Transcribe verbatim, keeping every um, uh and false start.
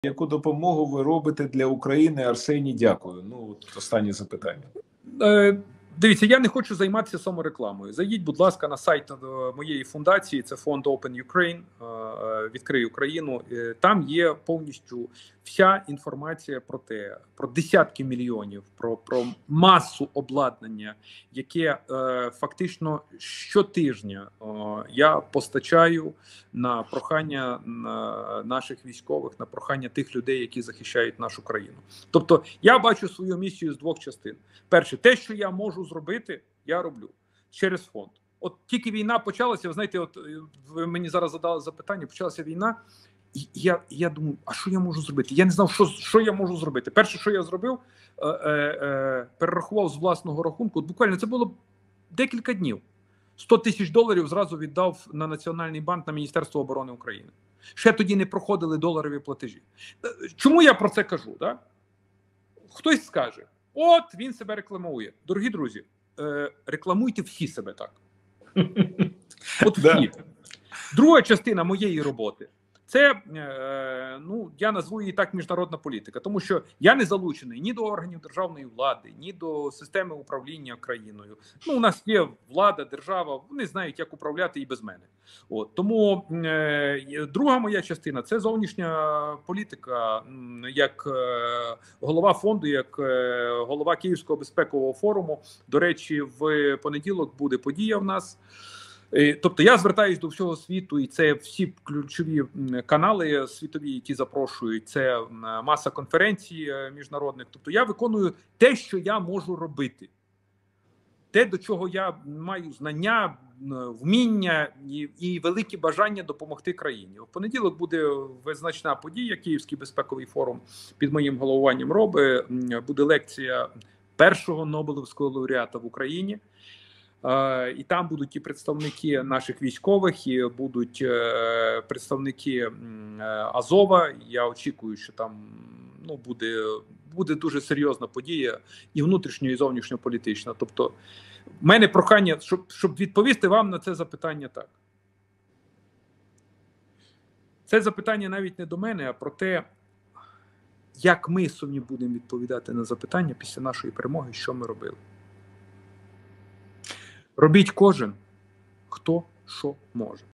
Яку допомогу ви робите для України? Арсеній, дякую. Ну, от останнє запитання. Е, Дивіться, я не хочу займатися саморекламою. Зайдіть, будь ласка, на сайт моєї фундації, це фонд Open Ukraine, відкрий Україну. Там є повністю вся інформація про те, про десятки мільйонів, про, про масу обладнання, яке е, фактично щотижня е, я постачаю на прохання на наших військових, на прохання тих людей, які захищають нашу країну. Тобто я бачу свою місію з двох частин. Перше, те, що я можу зробити, я роблю через фонд. От тільки війна почалася, ви знаєте, от ви мені зараз задали запитання, почалася війна, і я, я думаю, а що я можу зробити? Я не знав, що, що я можу зробити. Перше, що я зробив, е, е, перерахував з власного рахунку, от буквально це було декілька днів. сто тисяч доларів зразу віддав на Національний банк, на Міністерство оборони України. Ще тоді не проходили доларові платежі. Чому я про це кажу? Да? Хтось скаже, от він себе рекламує. Дорогі друзі, е, рекламуйте всі себе так. От всі. Друга частина моєї роботи – це, е, ну, я назву її так, міжнародна політика. Тому що я не залучений ні до органів державної влади, ні до системи управління країною. Ну, у нас є влада, держава, вони знають, як управляти і без мене. От. Тому е, друга моя частина – це зовнішня політика. Як е, голова фонду, як е, голова Київського безпекового форуму. До речі, в понеділок буде подія в нас. Тобто я звертаюсь до всього світу, і це всі ключові канали світові, які запрошують, це маса конференцій міжнародних. Тобто я виконую те, що я можу робити. Те, до чого я маю знання, вміння і, і велике бажання допомогти країні. В понеділок буде визначна подія, Київський безпековий форум під моїм головуванням робить. Буде лекція першого Нобелівського лауреата в Україні. Uh, і там будуть і представники наших військових, і будуть uh, представники uh, Азова. Я очікую, що там ну, буде, буде дуже серйозна подія і внутрішньо, і зовнішньополітична. Тобто, в мене прохання, щоб, щоб відповісти вам на це запитання так. Це запитання навіть не до мене, а про те, як ми самі будемо відповідати на запитання після нашої перемоги, що ми робили. Робіть кожен, хто що може.